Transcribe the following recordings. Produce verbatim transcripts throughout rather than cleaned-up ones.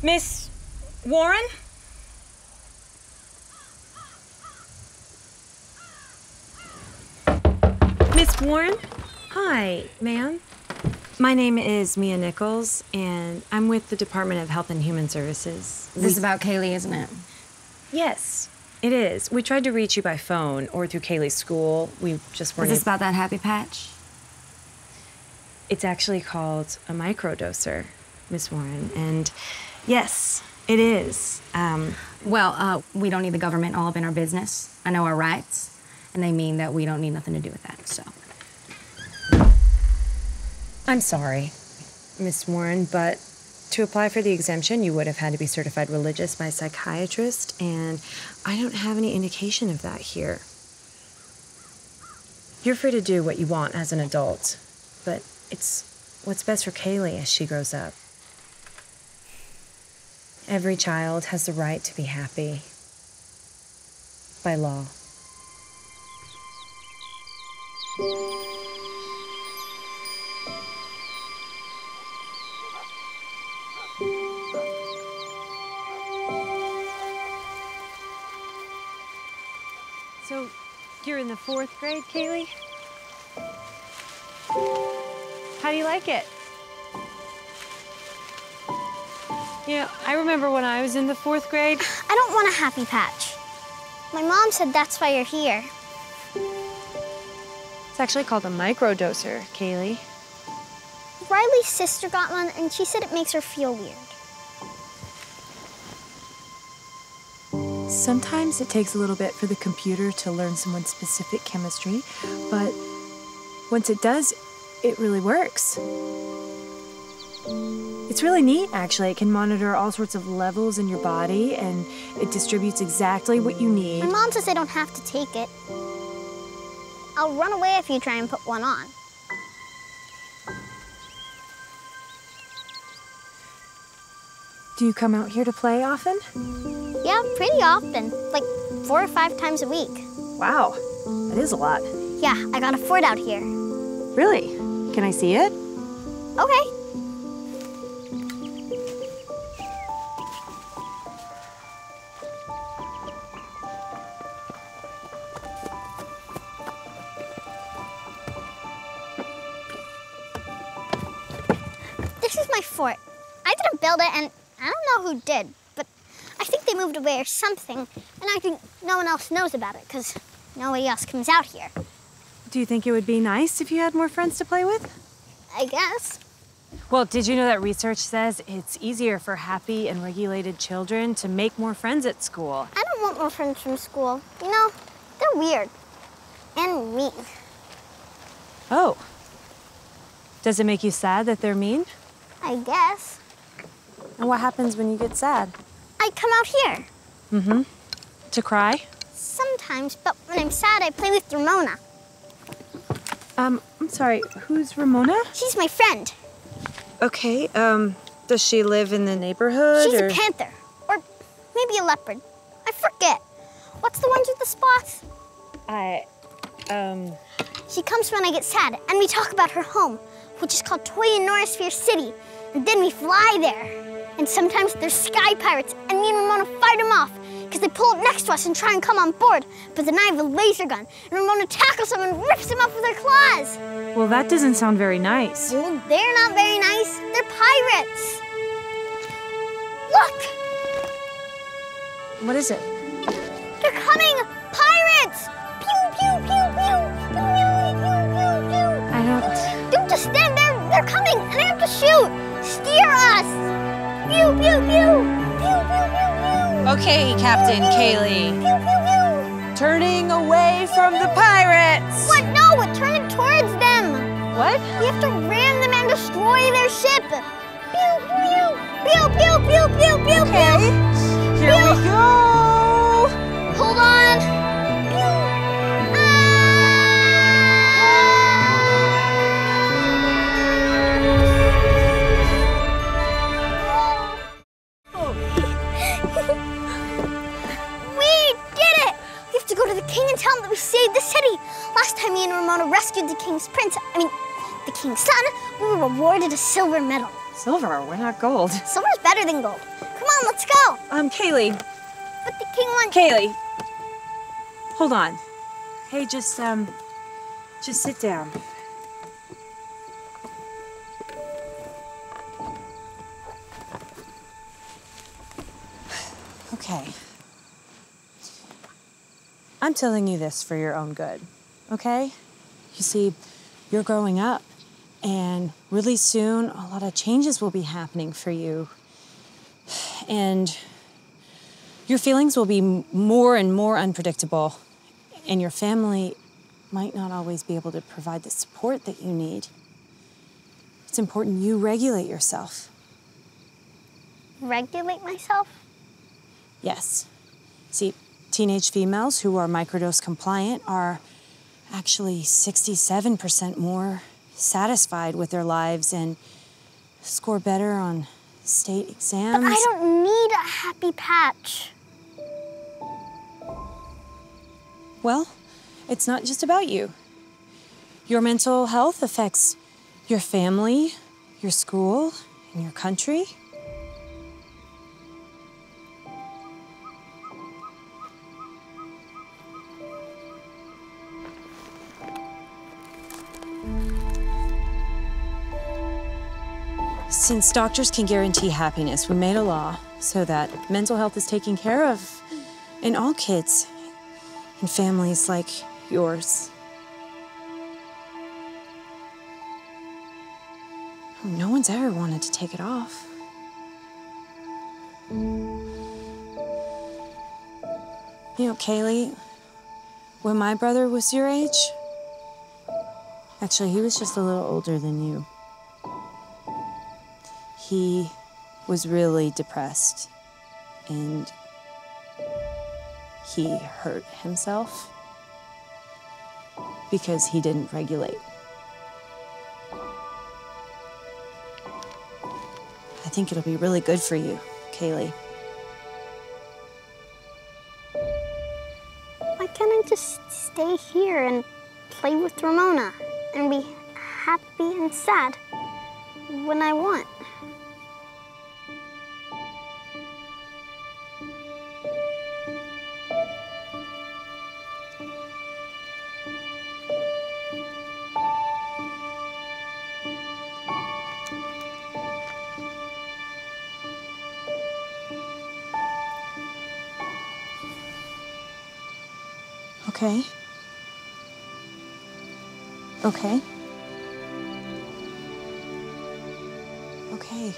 Miss Warren? Miss Warren? Hi, ma'am. My name is Mia Nichols, and I'm with the Department of Health and Human Services. This is about Kaylee, isn't it? Yes, it is. We tried to reach you by phone or through Kaylee's school. We just weren't. Is this about that happy patch? It's actually called a microdoser, Miss Warren, and yes, it is. Um, well, uh, we don't need the government all up in our business. I know our rights, and they mean that we don't need nothing to do with that, so. I'm sorry, Miss Warren, but to apply for the exemption, you would have had to be certified religious by a psychiatrist, and I don't have any indication of that here. You're free to do what you want as an adult, but it's what's best for Kaylee as she grows up. Every child has the right to be happy by law. So, you're in the fourth grade, Kaylee? How do you like it? You know, I remember when I was in the fourth grade. I don't want a happy patch. My mom said that's why you're here. It's actually called a microdoser, Kaylee. Riley's sister got one, and she said it makes her feel weird. Sometimes it takes a little bit for the computer to learn someone's specific chemistry, but once it does, it really works. It's really neat, actually. It can monitor all sorts of levels in your body, and it distributes exactly what you need. My mom says I don't have to take it. I'll run away if you try and put one on. Do you come out here to play often? Yeah, pretty often. Like four or five times a week. Wow, that is a lot. Yeah, I got a fort out here. Really? Can I see it? Okay. This is my fort. I didn't build it, and I don't know who did, but I think they moved away or something, and I think no one else knows about it, because nobody else comes out here. Do you think it would be nice if you had more friends to play with? I guess. Well, did you know that research says it's easier for happy and regulated children to make more friends at school? I don't want more friends from school. You know, they're weird. And mean. Oh. Does it make you sad that they're mean? I guess. And what happens when you get sad? I come out here. Mm-hmm. To cry? Sometimes, but when I'm sad, I play with Ramona. Um, I'm sorry, who's Ramona? She's my friend. Okay, um, does she live in the neighborhood? She's or? a panther. Or maybe a leopard. I forget. What's the ones with the spots? I, um... She comes when I get sad, and we talk about her home, which is called Toy and Norrisphere City. And then we fly there. And sometimes there's sky pirates, and me and Ramona fight them off, because they pull up next to us and try and come on board. But then I have a laser gun, and Ramona tackles them and rips them up with her claws. Well, that doesn't sound very nice. Well, they're not very nice. They're pirates. Look! What is it? They're coming! Pirates! Pew, pew, pew, pew! Pew, pew, pew, pew, pew. I don't... Don't just stand there. They're coming, and I have to shoot. Steer us! Pew, pew, pew! Pew, pew, pew, pew! Okay, Captain Kaylee. Pew, pew, pew! Turning away from the pirates! What? No, turn it towards them! What? We have to ram them and destroy their ship! Pew, pew, pew, pew, pew, pew, pew, Okay, pew! here pew. we go! Hold on! Pew! King and tell him that we saved the city. Last time me and Ramona rescued the king's prince, I mean, the king's son, we were rewarded a silver medal. Silver, we're not gold. Silver's better than gold. on, let's go. Um, Kaylee. But the king wants... Kaylee. Hold on. Hey, just, um, just sit down. Okay. I'm telling you this for your own good, okay? You see, you're growing up, and really soon a lot of changes will be happening for you. And your feelings will be more and more unpredictable, and your family might not always be able to provide the support that you need. It's important you regulate yourself. Regulate myself? Yes. See, teenage females who are microdose compliant are actually sixty-seven percent more satisfied with their lives and score better on state exams. But I don't need a happy patch. Well, it's not just about you. Your mental health affects your family, your school, and your country. Since doctors can guarantee happiness, we made a law so that mental health is taken care of in all kids and families like yours. No one's ever wanted to take it off. You know, Kaylee, when my brother was your age, actually, he was just a little older than you. He was really depressed, and he hurt himself because he didn't regulate. I think it'll be really good for you, Kaylee. Why can't I just stay here and play with Ramona and be happy and sad when I want? Okay. Okay. Okay.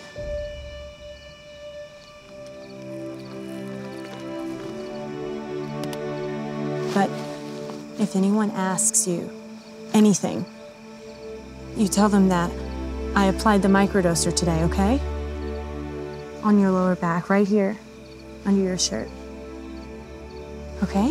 But if anyone asks you anything, you tell them that I applied the microdoser today, okay? On your lower back, right here, under your shirt. Okay?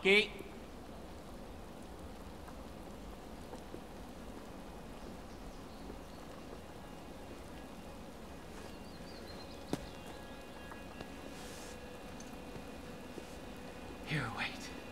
Lucky. Here, wait.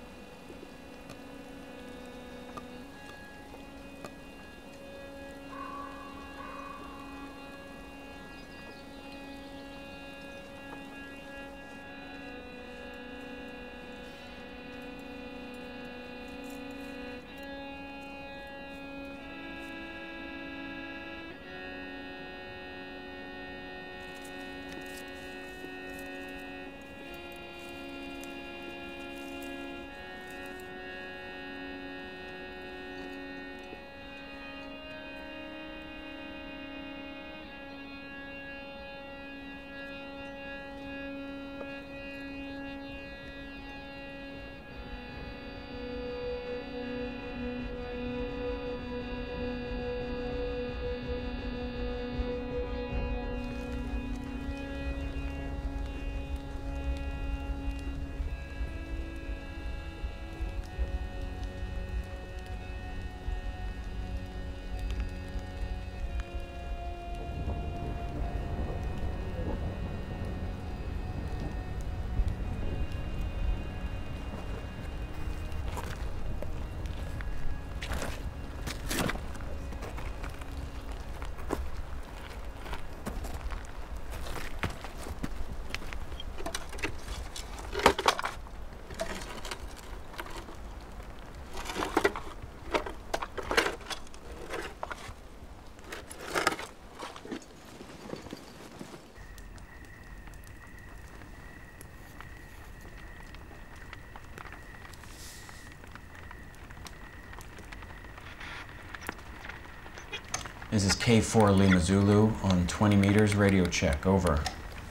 This is K four Lima Zulu on twenty meters, radio check, over.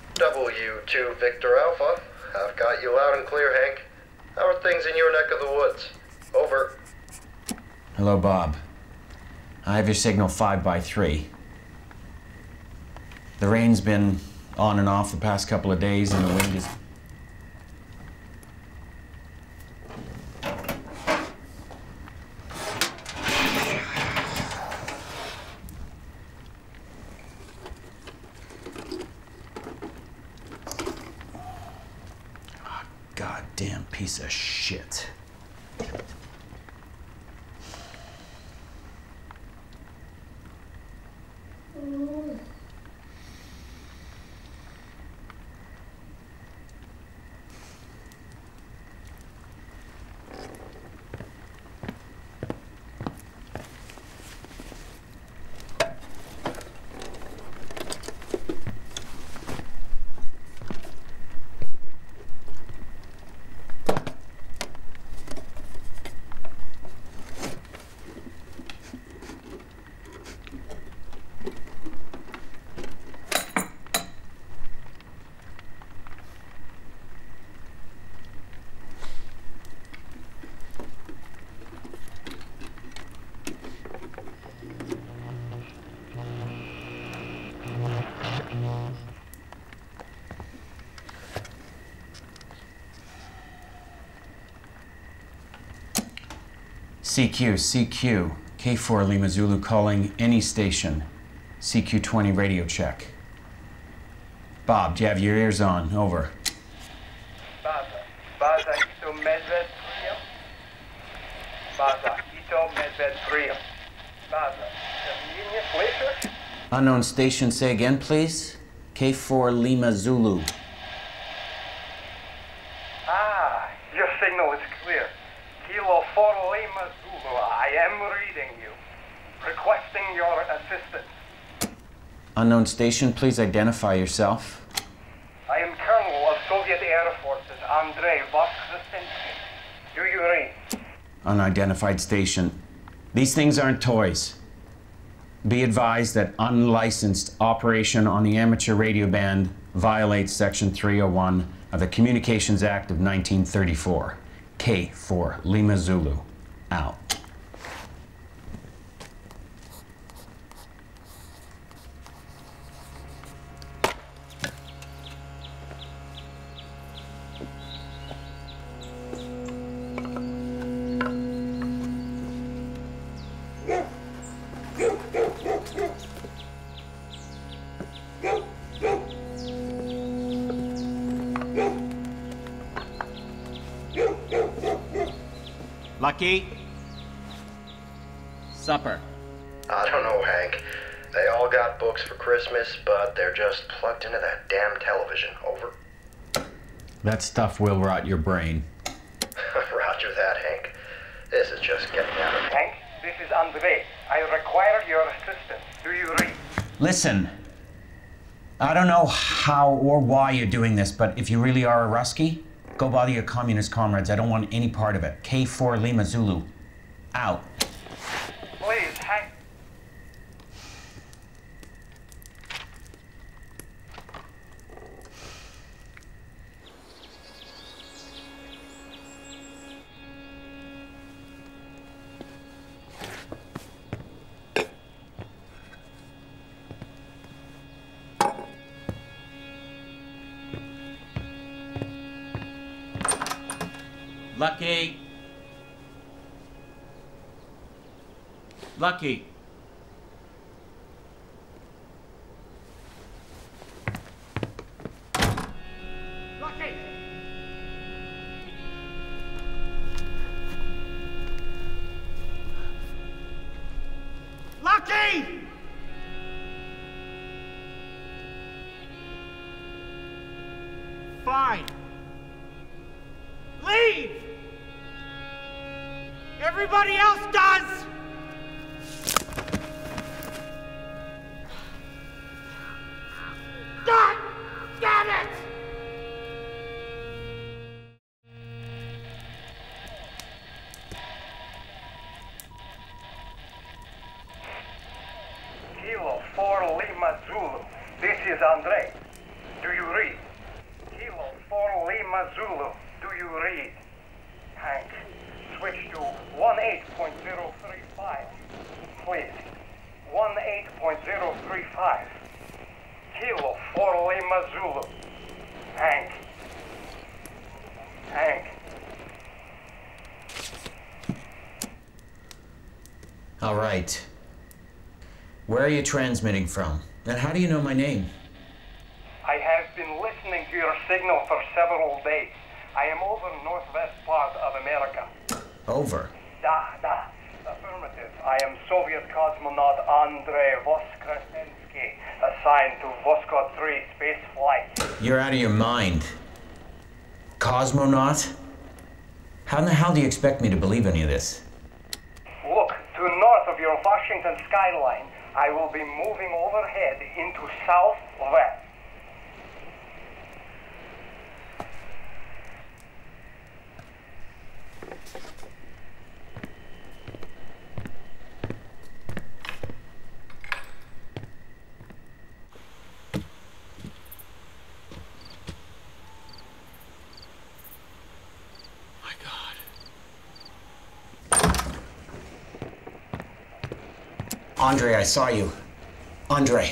W two Victor Alpha. I've got you loud and clear, Hank. How are things in your neck of the woods? Over. Hello, Bob. I have your signal five by three. The rain's been on and off the past couple of days and the wind is... Goddamn piece of shit. C Q, C Q, K four Lima Zulu calling any station. C Q twenty radio check. Bob, do you have your ears on? Over. Baza, Baza Ito Medved Priam. Baza Ito Medved Priam. Baza, convenience later? Unknown station, say again, please. K four Lima Zulu. Ah, your signal is clear. Kilo four Lima Zulu, I am reading you. Requesting your assistance. Unknown station, please identify yourself. I am Colonel of Soviet Air Forces, Andrei Voskhod. Do you read? Unidentified station. These things aren't toys. Be advised that unlicensed operation on the amateur radio band violates Section three oh one of the Communications Act of nineteen thirty-four. K four Lima Zulu. Out. Lucky? Supper. I don't know, Hank. They all got books for Christmas, but they're just plugged into that damn television. Over. That stuff will rot your brain. Roger that, Hank. This is just getting out of... Hank, this is Andre. I require your assistance. Do you read? Listen, I don't know how or why you're doing this, but if you really are a Rusky, go bother your communist comrades. I don't want any part of it. K four Lima Zulu. Out. Please, Hank. Lucky. Lucky. Lucky! Lucky! Fine. Leave! Everybody else does! God damn it! Kilo four Lima Zulu. This is Andre. Do you read? Kilo four Lima Zulu. Do you read? Hank, switch to one eight point zero three five. Please. one eight point zero three five. Kilo four Lima Zulu. Hank. Hank. All right. Where are you transmitting from? And how do you know my name? I have been listening to your signal for several days. I am over northwest part of America. Over. Da, da. Affirmative. I am Soviet cosmonaut Andrei Voskhod, assigned to Voskhod three space flight. You're out of your mind. Cosmonaut? How in the hell do you expect me to believe any of this? Look, to north of your Washington skyline, I will be moving overhead into southwest. Andre, I saw you. Andre.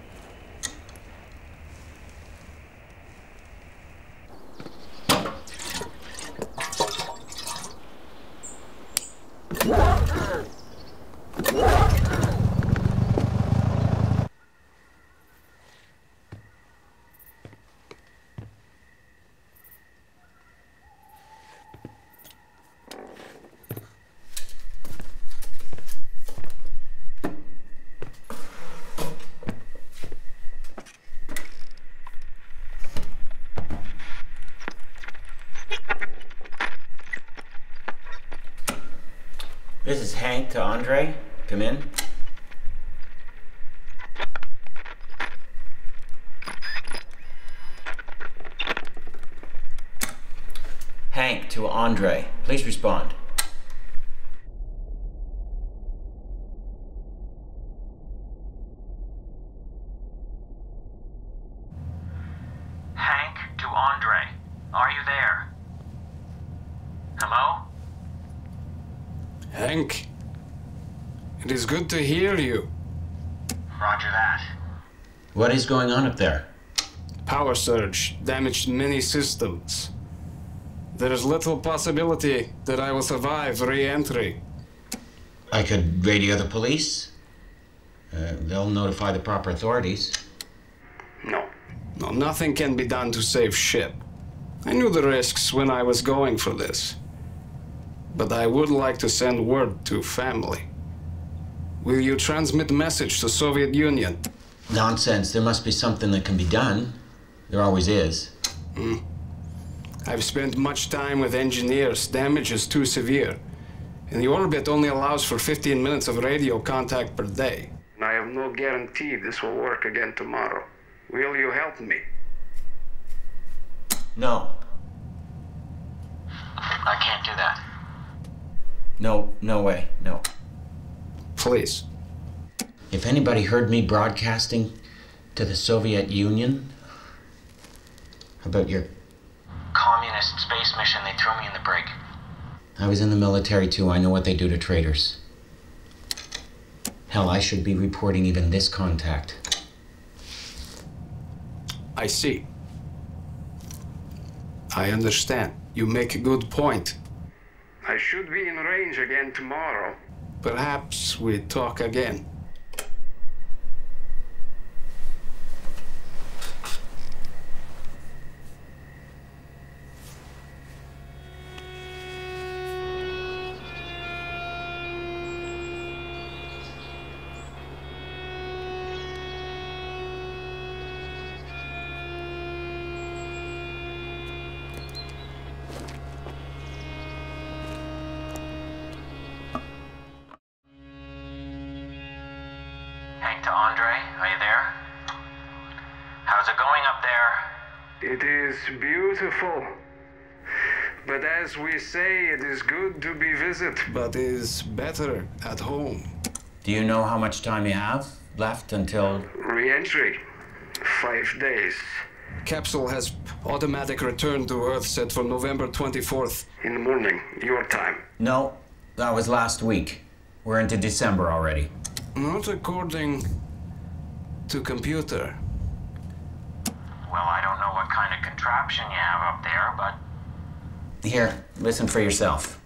This is Hank to Andre. Come in. Hank to Andre. Please respond. Hank to Andre. Are you there? Hello? Hank, it is good to hear you. Roger that. What is going on up there? Power surge damaged many systems. There is little possibility that I will survive re-entry. I could radio the police. Uh, they'll notify the proper authorities. No. No, nothing can be done to save ship. I knew the risks when I was going for this. but I would like to send word to family. Will you transmit message to Soviet Union? Nonsense. There must be something that can be done. There always is. Hmm. I've spent much time with engineers. Damage is too severe. And the orbit only allows for fifteen minutes of radio contact per day. And I have no guarantee this will work again tomorrow. Will you help me? No. I can't do that. No, no way, no. Please. If anybody heard me broadcasting to the Soviet Union about your communist space mission, they throw me in the brig. I was in the military too. I know what they do to traitors. Hell, I should be reporting even this contact. I see. I understand. You make a good point. I should be in range again tomorrow. Perhaps we talk again. To Andre, are you there? How's it going up there? It is beautiful. But as we say, it is good to be visit, but is better at home. Do you know how much time you have left until... Re-entry. Five days. Capsule has automatic return to Earth set for November twenty-fourth. In the morning, your time. No, that was last week. We're into December already. Not according to computer. Well, I don't know what kind of contraption you have up there, but... Here, listen for yourself.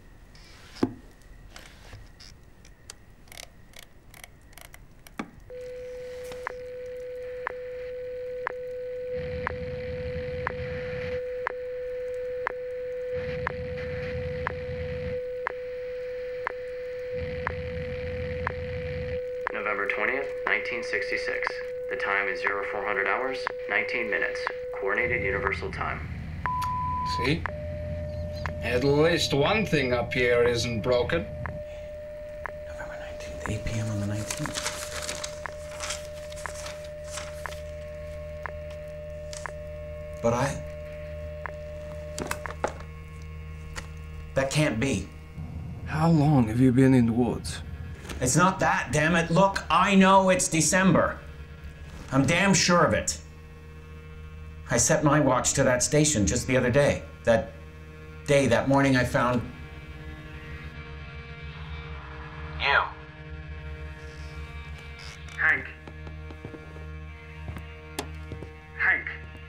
November twentieth, nineteen sixty-six. The time is zero four hundred hours, nineteen minutes. Coordinated Universal Time. See? At least one thing up here isn't broken. November nineteenth, eight p m on the nineteenth. But I... That can't be. How long have you been in the woods? It's not that, damn it. Look, I know it's December. I'm damn sure of it. I set my watch to that station just the other day. That day, that morning I found... you. Hank. Hank.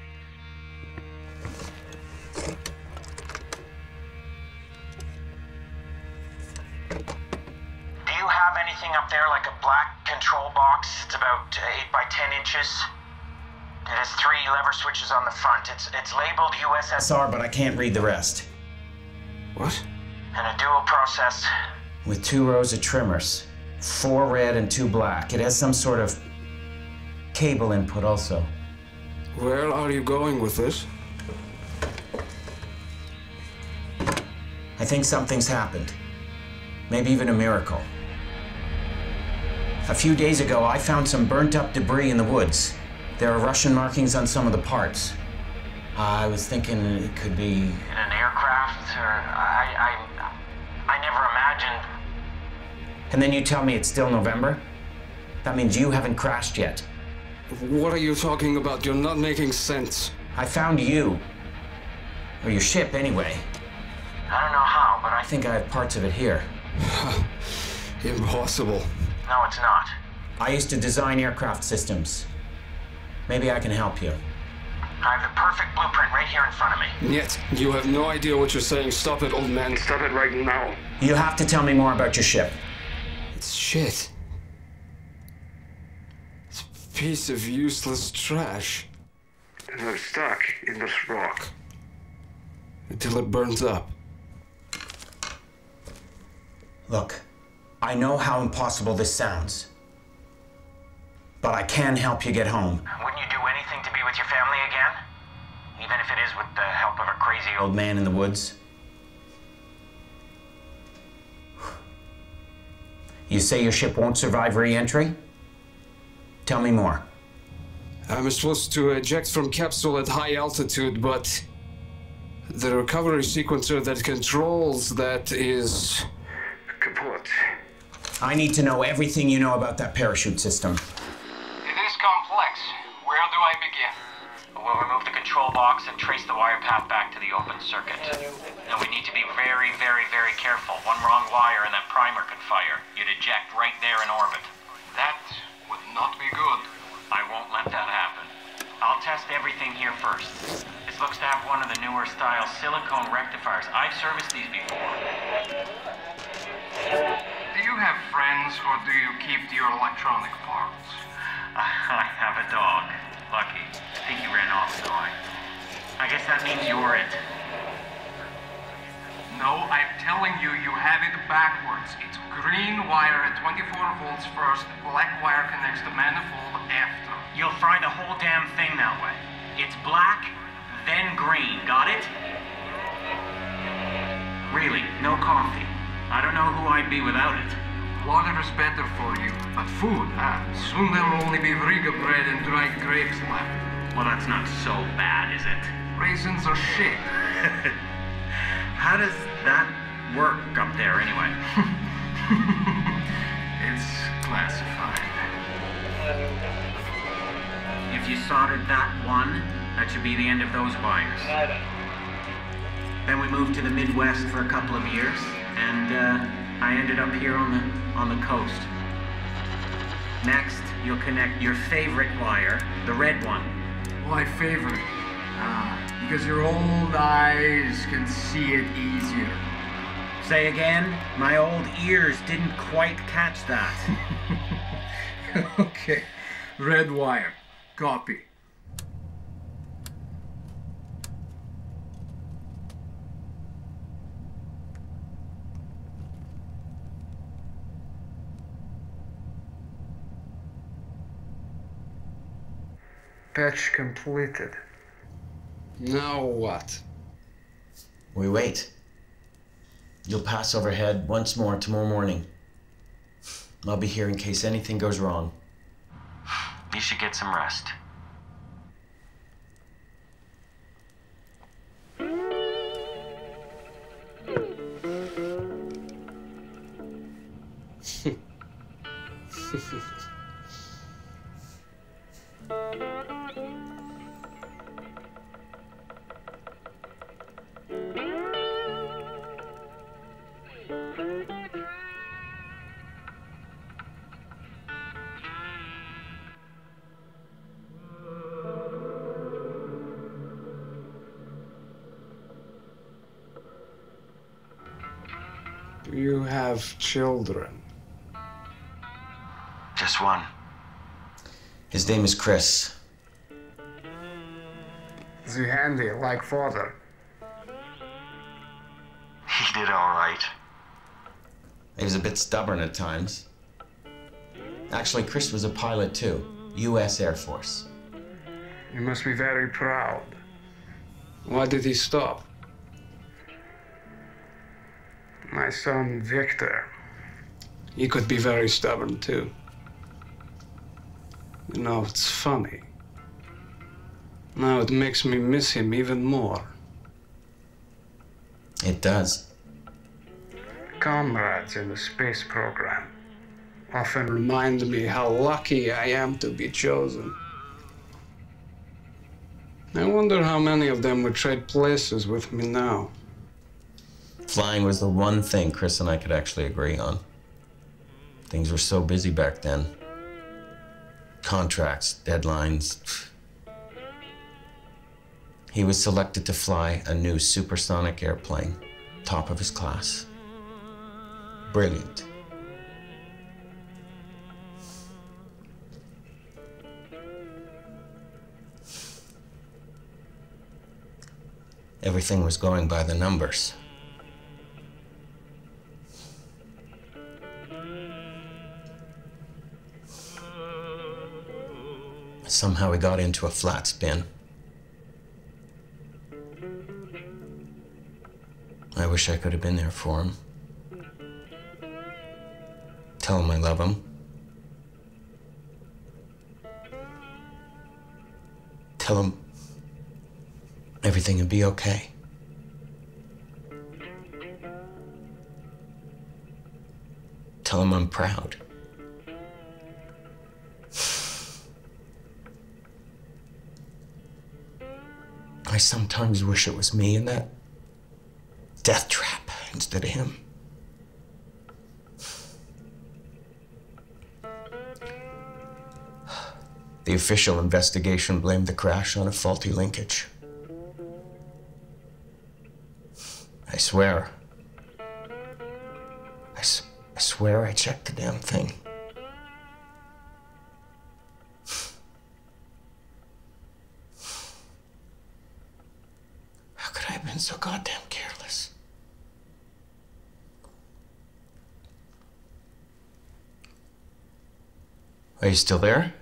Do you have anything up there like a black control box? It's about eight by ten inches. It has three lever switches on the front. It's it's labeled U S S R, but I can't read the rest. What? And a dual process with two rows of trimmers. Four red and two black. It has some sort of cable input also. Where are you going with this? I think something's happened. Maybe even a miracle. A few days ago, I found some burnt up debris in the woods. There are Russian markings on some of the parts. I was thinking it could be... in an aircraft, or... I... I... I never imagined... And then you tell me it's still November? That means you haven't crashed yet. What are you talking about? You're not making sense. I found you. Or your ship, anyway. I don't know how, but I think I have parts of it here. Impossible. No, it's not. I used to design aircraft systems. Maybe I can help you. I have the perfect blueprint right here in front of me. Yet, you have no idea what you're saying. Stop it, old man. Stop it right now. You have to tell me more about your ship. It's shit. It's a piece of useless trash. And I'm stuck in this rock. Until it burns up. Look, I know how impossible this sounds, but I can help you get home. Wouldn't you do anything to be with your family again? Even if it is with the help of a crazy old... Old man in the woods. You say your ship won't survive re-entry? Tell me more. I'm supposed to eject from capsule at high altitude, but the recovery sequencer that controls that is kaput. I need to know everything you know about that parachute system. It is complex. Where do I begin? We'll remove the control box and trace the wire path back to the open circuit. And we need to be very, very, very careful. One wrong wire and that primer could fire. You'd eject right there in orbit. That would not be good. I won't let that happen. I'll test everything here first. This looks to have one of the newer style silicone rectifiers. I've serviced these before. Do you have friends, or do you keep your electronic parts? I have a dog. Lucky. I think he ran off, so I... I guess that means you're it. No, I'm telling you, you have it backwards. It's green wire at twenty-four volts first, black wire connects the manifold after. You'll fry the whole damn thing that way. It's black, then green. Got it? Really, no coffee. I don't know who I'd be without it. Water is better for you, but food, ah, soon there'll only be Riga bread and dried grapes left. Well, that's not so bad, is it? Raisins are shit. How does that work up there, anyway? It's classified. If you soldered that one, that should be the end of those wires. Then we moved to the Midwest for a couple of years, and uh, I ended up here on the on the coast. Next, you'll connect your favorite wire, the red one. Why favorite? Ah, because your old eyes can see it easier. Say again? My old ears didn't quite catch that. Okay, red wire. Copy. Patch completed. Now what? We wait. You'll pass overhead once more tomorrow morning. I'll be here in case anything goes wrong. You should get some rest. Do you have children? Just one. His name is Chris. Is he handy, like father? He did all right. He was a bit stubborn at times. Actually, Chris was a pilot too, U S Air Force. You must be very proud. Why did he stop? My son, Victor. He could be very stubborn too. You know, it's funny. Now it makes me miss him even more. It does. Comrades in the space program often Remind me how lucky I am to be chosen. I wonder how many of them would trade places with me now. Flying was the one thing Chris and I could actually agree on. Things were so busy back then. Contracts, deadlines. He was selected to fly a new supersonic airplane, top of his class. Brilliant. Everything was going by the numbers. Somehow he got into a flat spin. I wish I could have been there for him. Tell him I love him. Tell him everything will be okay. Tell him I'm proud. I sometimes wish it was me in that death trap instead of him. The official investigation blamed the crash on a faulty linkage. I swear. I, s I swear I checked the damn thing. How could I have been so goddamn careless? Are you still there?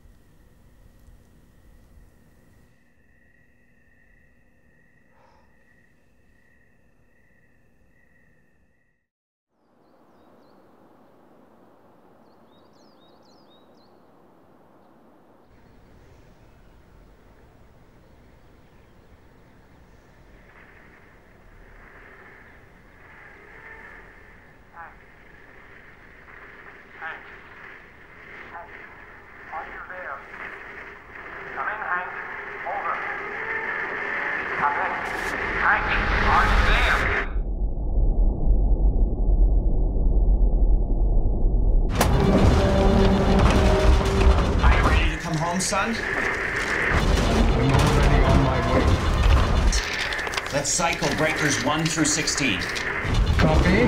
Son? I'm already on my way. Let's cycle breakers one through sixteen. Copy.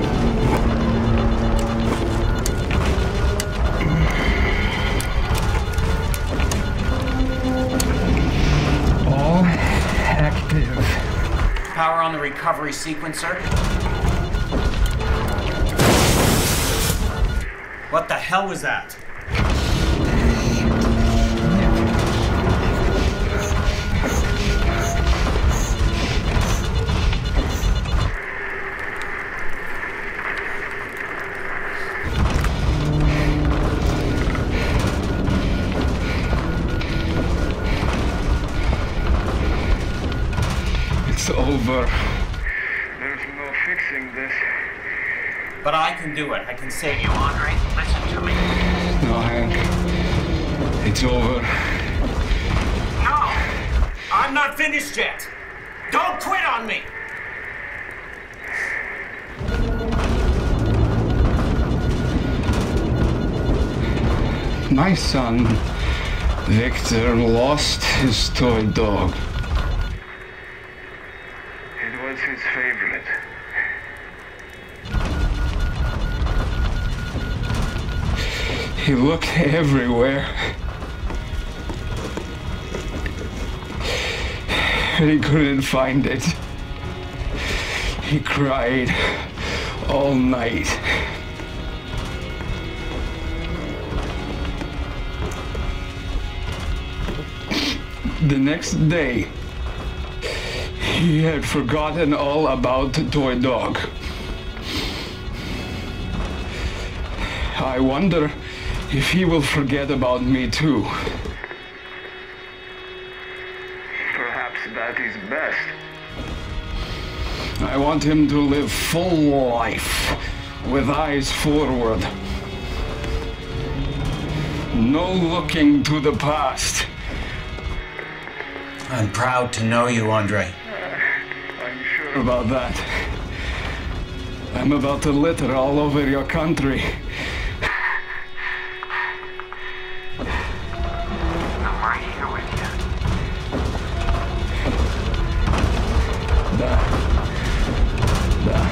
All active. Power on the recovery sequencer. What the hell was that? It's over. There's no fixing this. But I can do it. I can save you, Andre. Listen to me. No, Hank. It's over. No! I'm not finished yet. Don't quit on me! My son, Victor, lost his toy dog. It was his favorite. He looked everywhere. But he couldn't find it. He cried all night. The next day, he had forgotten all about the toy dog. I wonder if he will forget about me too. Perhaps that is best. I want him to live full life, with eyes forward. No looking to the past. I'm proud to know you, Andre. I'm sure about that. I'm about to litter all over your country. I'm right here with you. Da. Da.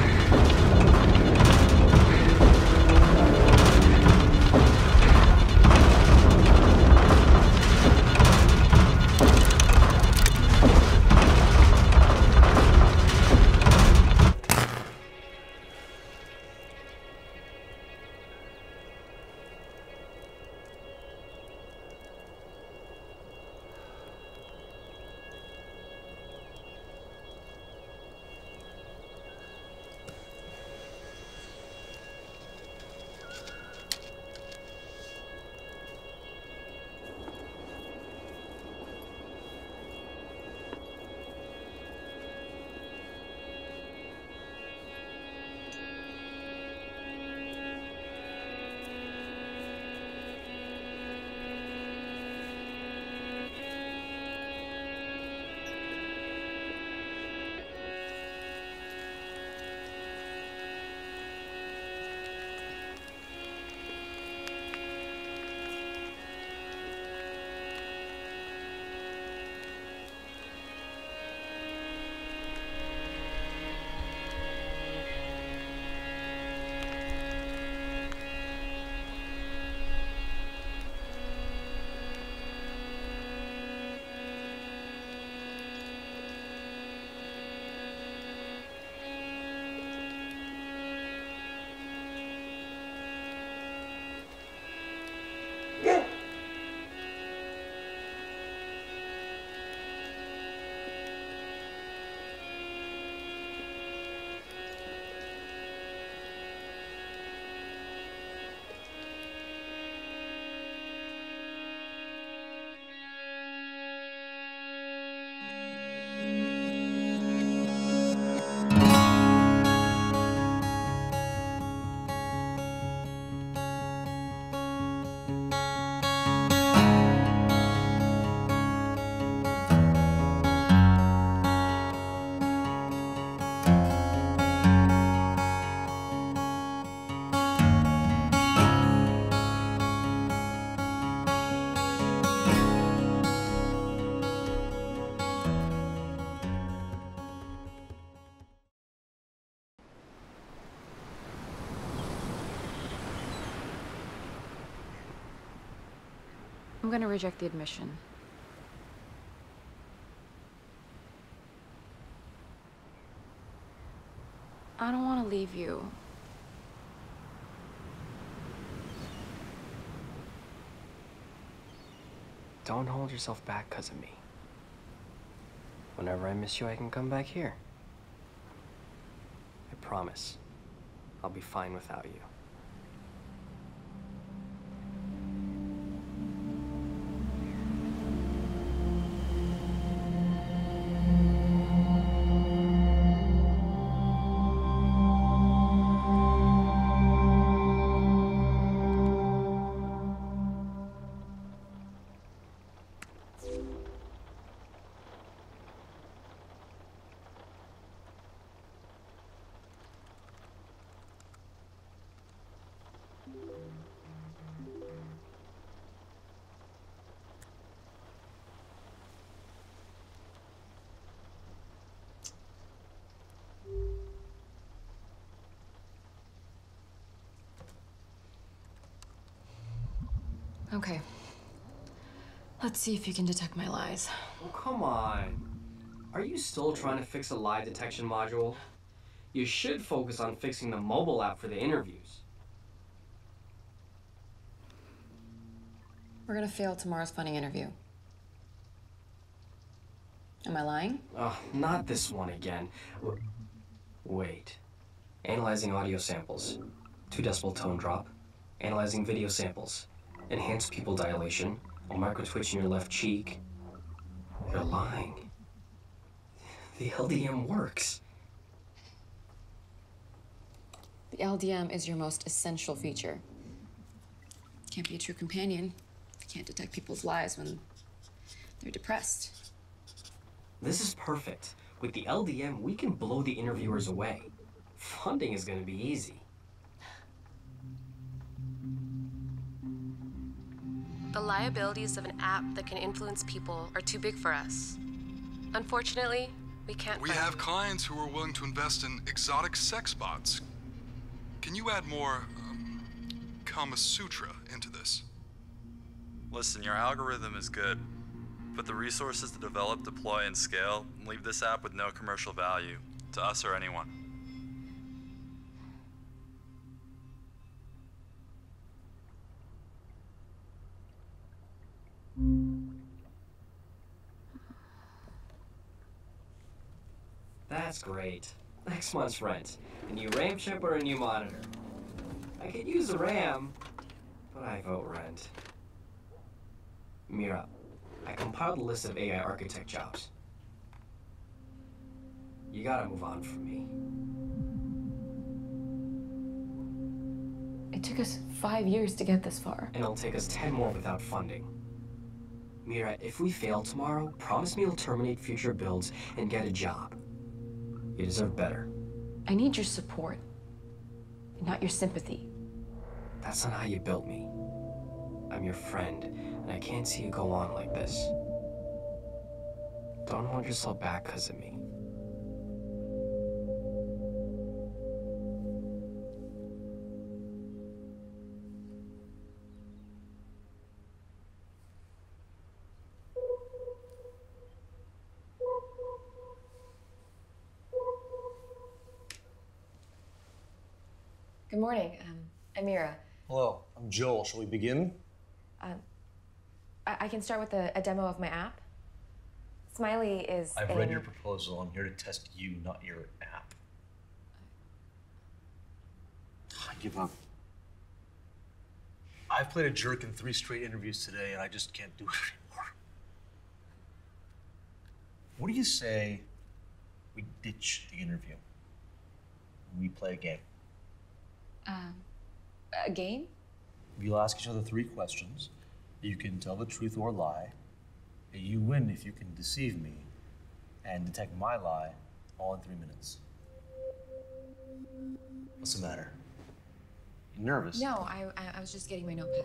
gonna reject the admission. I don't want to leave you. Don't hold yourself back because of me. Whenever I miss you, I can come back here. I promise. I'll be fine without you. Okay. Let's see if you can detect my lies. Oh, come on. Are you still trying to fix a lie detection module? You should focus on fixing the mobile app for the interviews. We're gonna fail tomorrow's funding interview. Am I lying? Oh, not this one again. Wait. Analyzing audio samples. Two decibel tone drop. Analyzing video samples. Enhanced pupil dilation. A micro twitch in your left cheek. You're lying. The L D M works. The L D M is your most essential feature. Can't be a true companion. Can't detect people's lies when they're depressed. This is perfect. With the L D M, we can blow the interviewers away. Funding is gonna be easy. The liabilities of an app that can influence people are too big for us. Unfortunately, we can't. We find... have clients who are willing to invest in exotic sex bots. Can you add more um, Kama Sutra into this? Listen, your algorithm is good, but the resources to develop, deploy, and scale leave this app with no commercial value to us or anyone. That's great. Next month's rent. A new RAM chip or a new monitor? I could use a RAM, but I vote rent. Mira, I compiled a list of A I architect jobs. You gotta move on from me. It took us five years to get this far. And it'll take us ten more without funding. Mira, if we fail tomorrow, promise me you'll terminate future builds and get a job. You deserve better. I need your support, not your sympathy. That's not how you built me. I'm your friend, and I can't see you go on like this. Don't hold yourself back because of me. Good morning, um, I'm Mira. Hello, I'm Joel. Shall we begin? Uh, I, I can start with a, a demo of my app. Smiley is I've a... read your proposal. I'm here to test you, not your app. I give up. I've played a jerk in three straight interviews today, and I just can't do it anymore. What do you say we ditch the interview and we play a game? Um, a game? We'll ask each other three questions. You can tell the truth or lie. You win if you can deceive me and detect my lie all in three minutes. What's the matter? You nervous? No, I, I, I was just getting my notepad.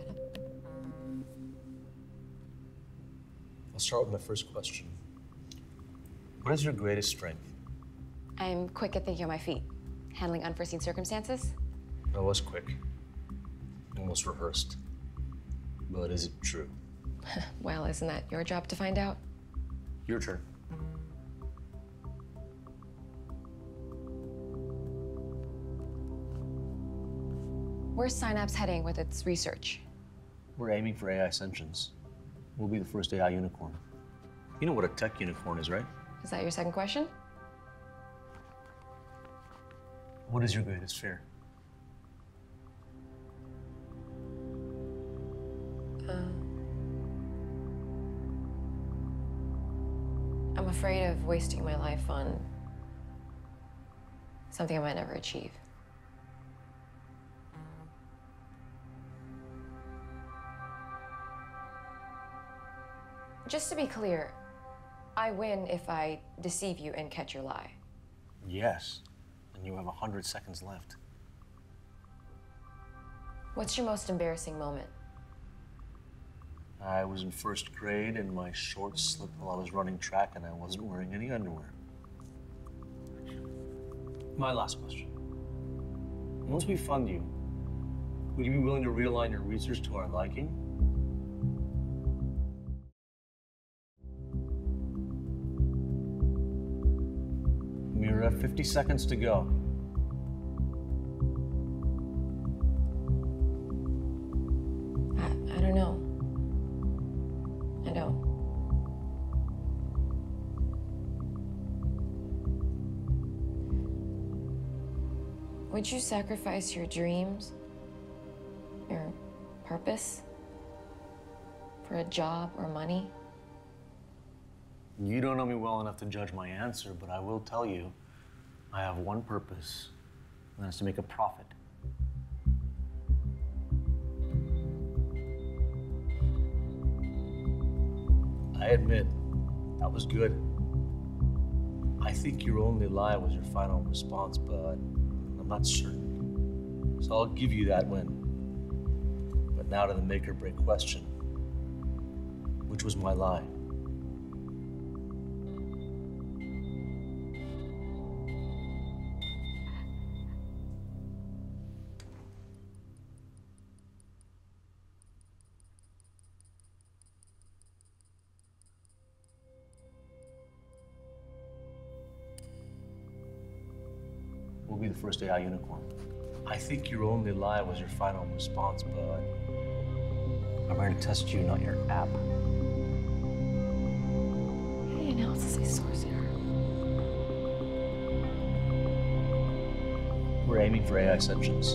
I'll start with my first question. What is your greatest strength? I'm quick at thinking on my feet, handling unforeseen circumstances. I was quick, almost rehearsed. But is it true? Well, isn't that your job to find out? Your turn. Where's Synapse heading with its research? We're aiming for A I sentience. We'll be the first A I unicorn. You know what a tech unicorn is, right? Is that your second question? What is your greatest fear? Uh, I'm afraid of wasting my life on something I might never achieve. Just to be clear, I win if I deceive you and catch your lie. Yes, and you have a hundred seconds left. What's your most embarrassing moment? I was in first grade and my shorts slipped while I was running track and I wasn't wearing any underwear. My last question. Once we fund you, would you be willing to realign your research to our liking? We're at fifty seconds to go. I, I don't know. I don't. Would you sacrifice your dreams, your purpose, for a job or money? You don't know me well enough to judge my answer, but I will tell you, I have one purpose, and that's to make a profit. I admit, that was good. I think your only lie was your final response, but I'm not certain. So I'll give you that win. But now to the make or break question. Which was my lie? We'll be the first A I unicorn. I think your only lie was your final response, but I'm here to test you, not your app. Any analysis is source error. We're aiming for A I sentience.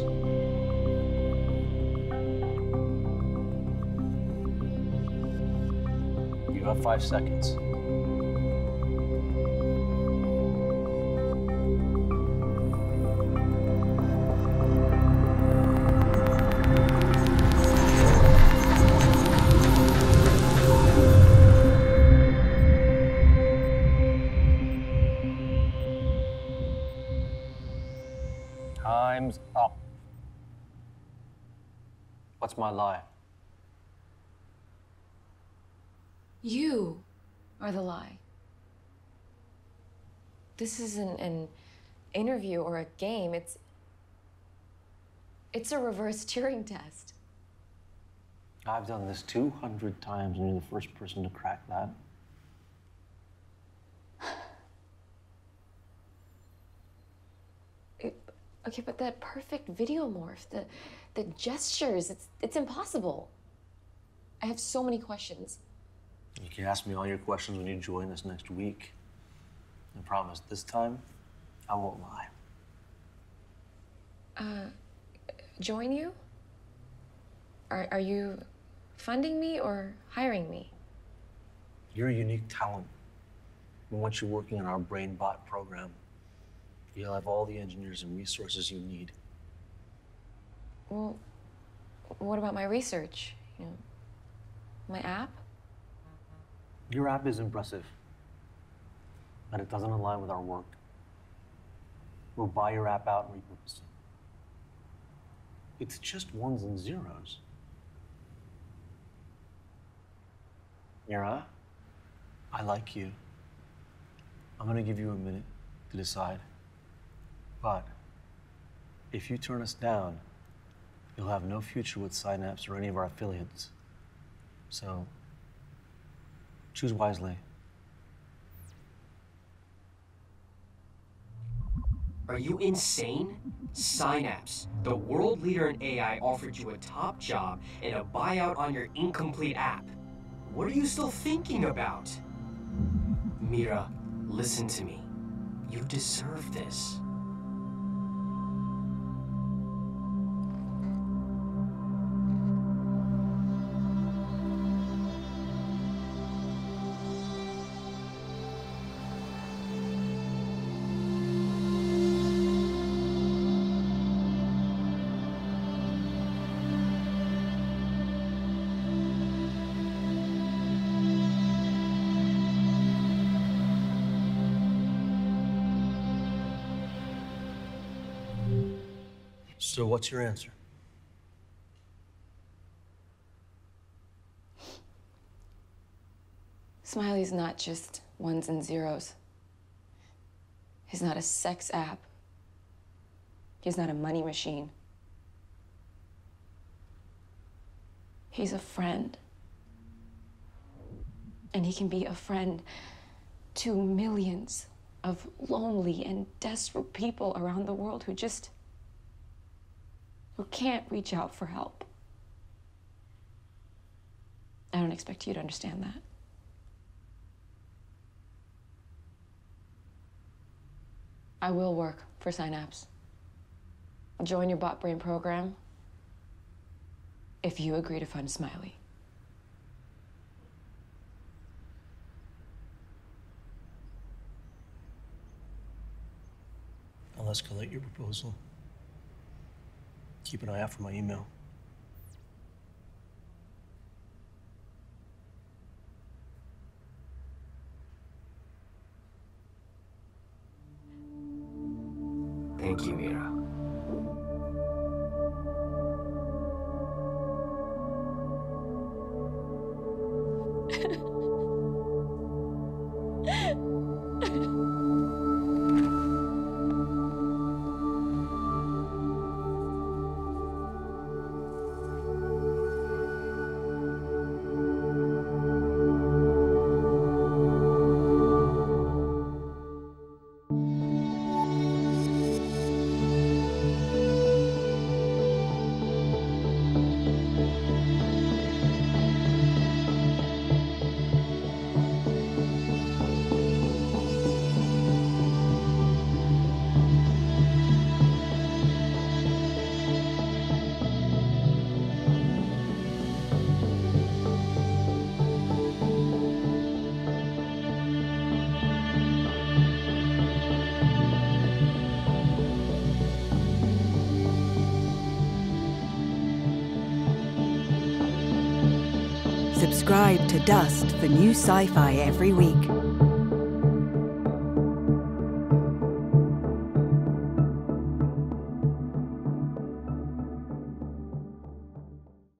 You have five seconds. Time's up. What's my lie? You are the lie. This isn't an interview or a game. It's it's a reverse Turing test. I've done this two hundred times and you're the first person to crack that. It, okay, but that perfect video morph, the the gestures, it's it's impossible. I have so many questions. You can ask me all your questions when you join us next week. I promise, this time, I won't lie. Uh, join you? Are, are you funding me or hiring me? You're a unique talent. And once you're working on our brain bot program, you'll have all the engineers and resources you need. Well, what about my research? You know, my app? Your app is impressive, but it doesn't align with our work. We'll buy your app out and repurpose it. It's just ones and zeros. Mira, I like you. I'm gonna give you a minute to decide. But if you turn us down, you'll have no future with Synapse or any of our affiliates. So Choose wisely. Are you insane? Synapse, the world leader in A I, offered you a top job and a buyout on your incomplete app. What are you still thinking about? Mira, listen to me. You deserve this. So what's your answer? Smiley's not just ones and zeros. He's not a sex app. He's not a money machine. He's a friend. And he can be a friend to millions of lonely and desperate people around the world who just who can't reach out for help. I don't expect you to understand that. I will work for Synapse. I'll join your bot brain program if you agree to fund Smiley. I'll escalate your proposal. Keep an eye out for my email. Thank you, Mira. Subscribe to Dust for new sci-fi every week.